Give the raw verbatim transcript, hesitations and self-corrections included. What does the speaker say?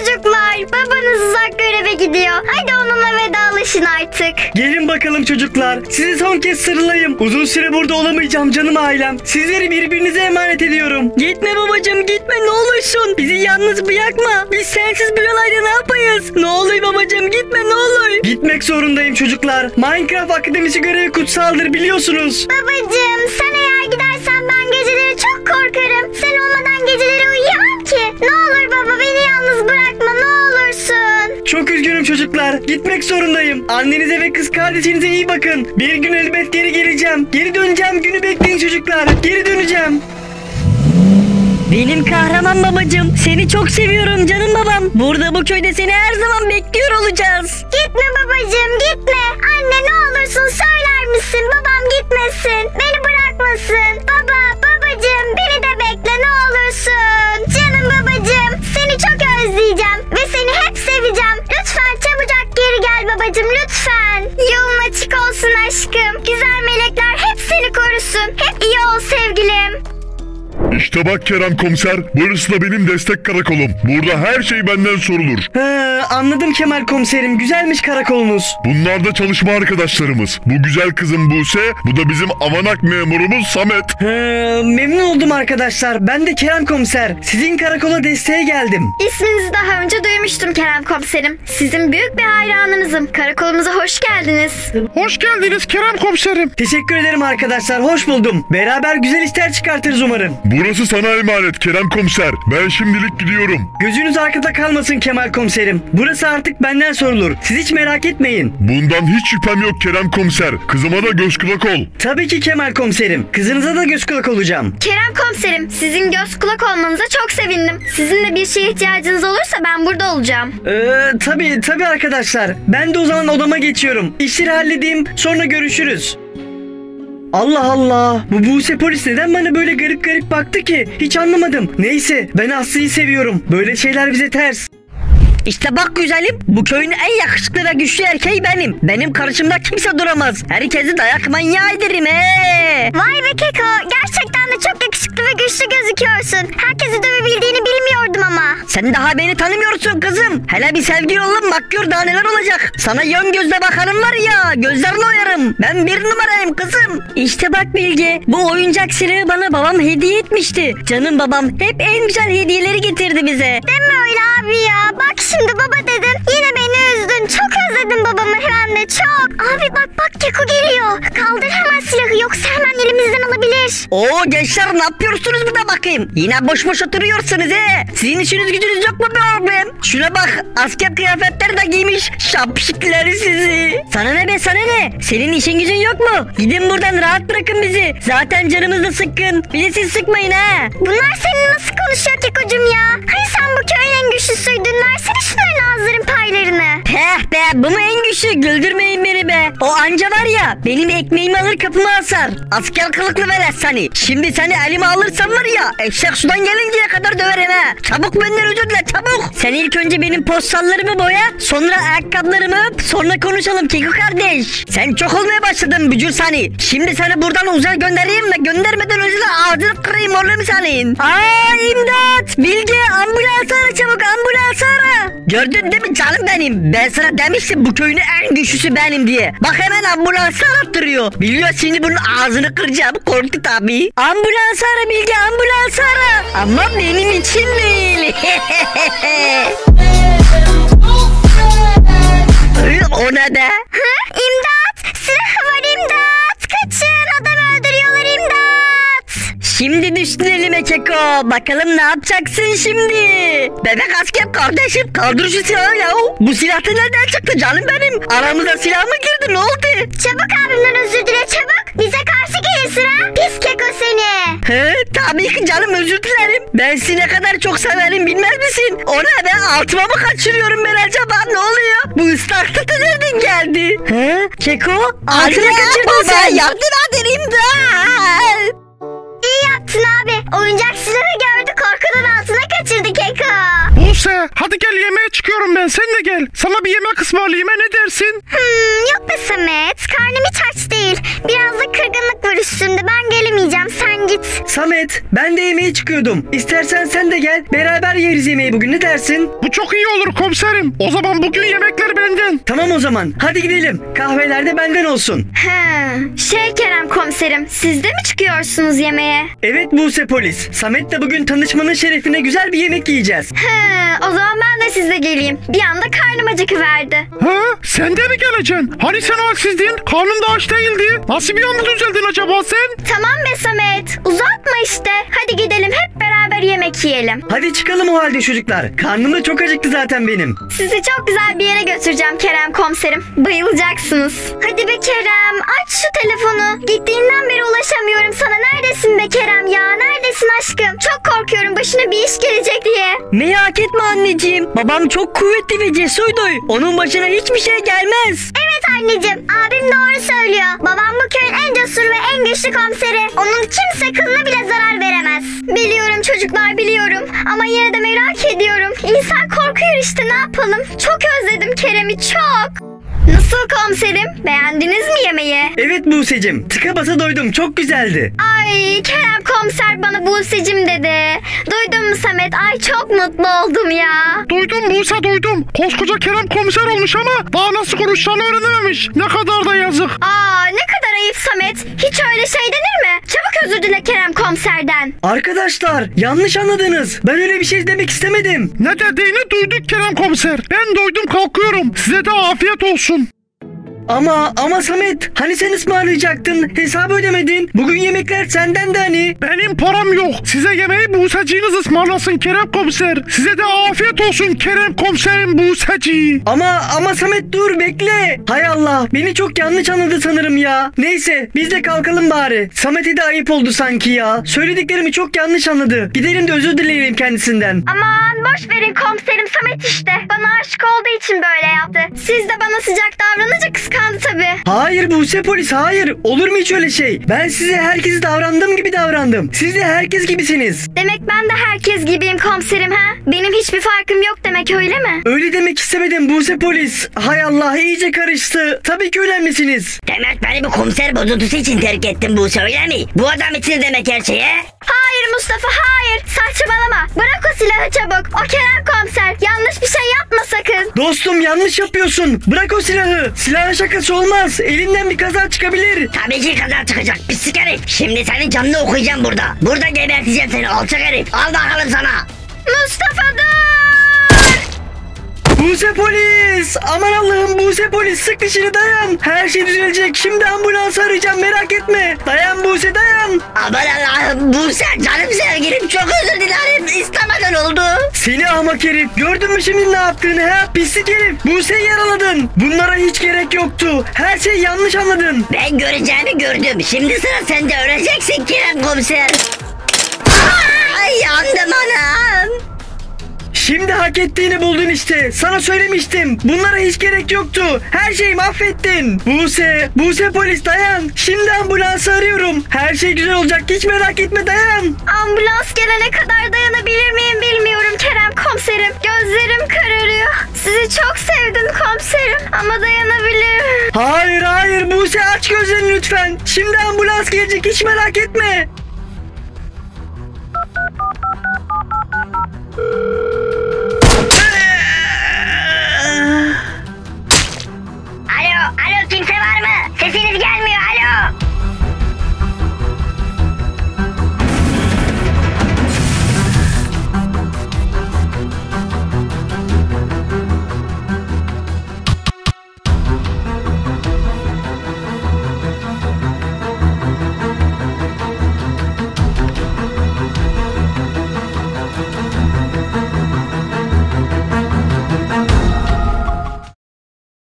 çocuklar. Babanız uzak göreve gidiyor. Hadi onunla vedalaşın artık. Gelin bakalım çocuklar. Sizi son kez sarılayım. Uzun süre burada olamayacağım canım ailem. Sizleri birbirinize emanet ediyorum. Gitme babacığım gitme ne olursun. Bizi yalnız bırakma. Biz sensiz bir olayda ne yapayız? Ne olur babacığım gitme ne olur. Gitmek zorundayım çocuklar. Minecraft Akademisi görevi kutsaldır biliyorsunuz. Babacığım sen eğer gidersen ben geceleri çok korkarım. Sen olmadan geceleri uyuyamam ki. Ne olur baba beni yalnız bırakma ne olursun. Çok üzgünüm çocuklar. Gitmek zorundayım. Annenize ve kız kardeşinize iyi bakın. Bir gün elbet geri geleceğim. Geri döneceğim günü bekleyin çocuklar. Geri döneceğim. Benim kahraman babacığım. Seni çok seviyorum canım babam. Burada bu köyde seni her zaman bekliyor olacağız. Gitme babacığım gitme. Anne ne olursun söyler misin? Babam gitmesin. Beni bırakmasın. Baba babacığım beni de bekle ne olursun. Canım babacığım seni çok özleyeceğim. Ve seni hep seveceğim. Lütfen çabucak geri gel babacığım lütfen. Yolun açık olsun aşkım. Güzel melekler hep seni korusun. Hep iyi ol sevgilim. İşte bak Kerem komiser, burası da benim destek karakolum. Burada her şey benden sorulur. He, anladım Kemal komiserim. Güzelmiş karakolunuz. Bunlar da çalışma arkadaşlarımız. Bu güzel kızım Buse, bu da bizim avanak memurumuz Samet. He, memnun oldum arkadaşlar. Ben de Kerem komiser. Sizin karakola desteğe geldim. İsminizi daha önce duymuştum Kerem komiserim. Sizin büyük bir hayranınızım. Karakolumuza hoş geldiniz. Hoş geldiniz Kerem komiserim. Teşekkür ederim arkadaşlar. Hoş buldum. Beraber güzel işler çıkartırız umarım. Burası sana emanet Kerem komiser. Ben şimdilik gidiyorum. Gözünüz arkada kalmasın Kemal komiserim. Burası artık benden sorulur. Siz hiç merak etmeyin. Bundan hiç şüphem yok Kerem komiser. Kızıma da göz kulak ol. Tabii ki Kemal komiserim. Kızınıza da göz kulak olacağım. Kerem komiserim sizin göz kulak olmanıza çok sevindim. Sizin de bir şeye ihtiyacınız olursa ben burada olacağım. Ee, tabii tabii arkadaşlar. Ben de o zaman odama geçiyorum. İşleri halledeyim sonra görüşürüz. Allah Allah. Bu Buse polis neden bana böyle garip garip baktı ki? Hiç anlamadım. Neyse ben Aslı'yı seviyorum. Böyle şeyler bize ters. İşte bak güzelim, bu köyün en yakışıklı ve güçlü erkeği benim. Benim karşımda kimse duramaz. Herkesi dayak manyağı ederim he. Vay be Keko gerçekten de çok yakışıklı ve güçlü gözüküyorsun. Herkesi dövebildiğini bilmiyordum ama. Sen daha beni tanımıyorsun kızım. Hele bir sevgili olalım bak gör daha neler olacak. Sana yön gözle bakanım var ya, gözlerini oyarım. Ben bir numarayım kızım. İşte bak Bilge, bu oyuncak silahı bana babam hediye etmişti. Canım babam hep en güzel hediyeleri getirdi bize. Deme öyle abi ya. Bak şimdi baba dedin. Yine beni üzdün. Çok özledim babamı hem de çok. Abi bak bak Keko geliyor. Kaldır hemen silahı yoksa hemen elimizden alabilir. Oo gençler ne yapıyorsunuz burada bakayım? Yine boş boş oturuyorsunuz he. Sizin işiniz gücünüz yok mu be oğlum? Şuna bak asker kıyafetleri de giymiş. Şapşikleri sizi. Sana ne be sana ne? Senin işin gücün yok mu? Gidin buradan rahat bırakın bizi. Zaten canımız da sıkkın. Bir de siz sıkmayın ha. Bunlar senin nasıl konuşuyor Keko'cum ya? Hani sen bu köyün en güçlüsüydün. Versene şunların ağızların paylarını. Heh be bu mu en güçlü? Güldürmeyin beni be. O anca var ya benim ekmeğimi alır kapıma asar. Asker kılıklı velet seni. Şimdi seni elime alırsam var ya eşek sudan gelinceye kadar döverim ha. Çabuk benden özür dile çabuk. Sen ilk önce benim postallarımı boya. Sonra ayakkabılarımı öp. Sonra konuşalım Keko kardeş. Sen çok olmaya başladın bücür seni. Şimdi seni buradan uzay göndereyim ve göndermeden önce de ağzını kırayım oğlum senin. Aa imdat. Bilge ambulans ara çabuk ambulans ara. Gördün değil mi canım benim? Ben sana demiştim bu köyün en güçlüsü benim diye. Bak hemen ambulans arattırıyor. Biliyor şimdi bunun ağzını kıracağım. Korktu tabii. Ambulans ara Bilge ambulans ara. Ama benim için değil. O ne be? Hı? İmdat! Silah var imdat! Kaçın! Adam öldürüyorlar imdat! Şimdi düştün elime Keko. Bakalım ne yapacaksın şimdi? Bebek asker kardeşim kaldır şu silahı ya. Bu silah da nereden çıktı canım benim? Aramıza silah mı girdi ne oldu? Çabuk abimden özür dile çabuk. Bize karşı gelir sıra. Pis Keko seni. He tabii ki canım özür dilerim. Ben sizi ne kadar çok severim bilmez misin? O ne be altıma mı kaçırıyorum ben acaba ne oluyor? Bu ıslaklık da nereden geldi? He Keko altına kaçırdın sen. Yardım ederim de. İyi yaptın abi. Oyuncak silahı gördü korkudan altına kaçırdı Keko. Buse hadi gel yemeğe çıkıyorum ben, sen de gel. Sana bir yemek ısmarlayayım, ha, ne dersin? Hmm, yok be Samet. Karnım hiç aç değil. Biraz da kırgınlık var üstümde. Ben gelemeyeceğim. Sen git. Samet, ben de yemeğe çıkıyordum. İstersen sen de gel. Beraber yeriz yemeği bugün, ne dersin? Bu çok iyi olur komiserim. O zaman bugün yemekler benden. Tamam o zaman. Hadi gidelim. Kahveler de benden olsun. He, şey Kerem komiserim, siz de mi çıkıyorsunuz yemeğe? Evet Buse polis. Samet'le bugün tanışmanın şerefine güzel bir yemek yiyeceğiz. He, o zaman ben de sizle geleyim. Bir anda karnım acıkıverdi. Ha? Sen de mi geleceksin? Hani sen halsizdin? Karnın da aç değildi. Nasıl bir anda düzeldin acaba sen? Tamam be Samet, uzatma işte. Hadi gidelim hep beraber yemek yiyelim. Hadi çıkalım o halde çocuklar. Karnım da çok acıktı zaten benim. Sizi çok güzel bir yere götüreceğim Kerem komiserim. Bayılacaksınız. Hadi be Kerem, aç şu telefonu. Gittiğinden beri ulaşamıyorum sana. Neredesin be Kerem ya? Neredesin aşkım? Çok korkuyorum başına bir iş gelecek diye. Merak etme anneciğim. Babam çok kuvvetli ve cesurdu. Onun başına hiçbir şey gelmez. Evet anneciğim, abim doğru söylüyor. Babam bu köyün en cesur ve en güçlü komiseri. Onun kimse kılına bile zarar veremez. Biliyorum çocuklar, biliyorum. Ama yine de merak ediyorum. İnsan korkuyor işte, ne yapalım? Çok özledim Kerem'i, çok. Nasıl komiserim? Beğendiniz mi yemeği? Evet Buse'cim. Tıka basa doydum. Çok güzeldi. Ay Kerem komiser bana Buse'cim dedi. Duydun mu Samet? Ay çok mutlu oldum ya. Duydum Buse, duydum. Koskoca Kerem komiser olmuş ama daha nasıl konuşacağını öğrenememiş. Ne kadar da yazık. Aa ne kadar ayıp Samet. Hiç öyle şey denir mi? Çabuk özür dile Kerem komiserden. Arkadaşlar yanlış anladınız. Ben öyle bir şey demek istemedim. Ne dediğini duyduk Kerem komiser. Ben duydum, kalkıyorum. Size de afiyet olsun. Ama ama Samet, hani sen ısmarlayacaktın, hesabı ödemedin. Bugün yemekler senden de hani. Benim param yok. Size yemeği Buse'ciğiniz ısmarlasın Kerem komiser. Size de afiyet olsun Kerem komiserim Buse'ci. Ama ama Samet dur bekle. Hay Allah, beni çok yanlış anladı sanırım ya. Neyse biz de kalkalım bari. Samet'e de ayıp oldu sanki ya. Söylediklerimi çok yanlış anladı. Gidelim de özür dileyelim kendisinden. Aman boş verin komiserim, Samet işte. Bana aşık olduğu için böyle yaptı. Siz de bana sıcak davranınca kıskandı tabii. Hayır Buse polis, hayır. Olur mu hiç öyle şey? Ben size herkesi davrandığım gibi davrandım. Siz de herkes gibisiniz. Demek ben de herkes gibiyim komiserim ha? Benim hiçbir farkım yok demek, öyle mi? Öyle demek istemedim Buse polis. Hay Allah, iyice karıştı. Tabii ki önemlisiniz. Demek beni bu komiser bozuntusu için terk ettin Buse, öyle mi? Bu adam için demek her şeye. Hayır Mustafa, hayır. Saçmalama. Bırak o silahı çabuk. O Kerem komiser. Yanlış bir şey yapma sakın. Dostum yanlış yapıyorsun. Bırak o silahı. Silahın şakası olmaz. Elinden bir kaza çıkabilir. Tabii ki kaza çıkacak pislik herif. Şimdi senin canını okuyacağım burada. Burada geberteceğim seni alçak herif. Al bakalım sana. Mustafa dur. Buse polis. Aman Allah'ım, Buse polis, sık dişini, dayan. Her şey düzelecek. Şimdi ambulans arayacağım, merak etme. Dayan Buse, dayan. Aman Allah'ım Buse, canım sevgilim, çok özür dilerim. İstemeden oldu. Seni ahmak herif. Gördün mü şimdi ne yaptığını ha? Pislik herif. Buse'yi yaraladın. Bunlara hiç gerek yoktu. Her şeyi yanlış anladın. Ben göreceğimi gördüm. Şimdi sıra sende, öleceksin Kerem komiser. Ay yandım anam. Şimdi hak ettiğini buldun işte. Sana söylemiştim. Bunlara hiç gerek yoktu. Her şeyi mahvettin. Buse, Buse polis dayan. Şimdi ambulansı arıyorum. Her şey güzel olacak. Hiç merak etme, dayan. Ambulans gelene kadar dayanabilir miyim bilmiyorum Kerem komiserim. Gözlerim kararıyor. Sizi çok sevdim komiserim ama dayanabilirim. Hayır hayır Buse, aç gözlerini lütfen. Şimdi ambulans gelecek, hiç merak etme.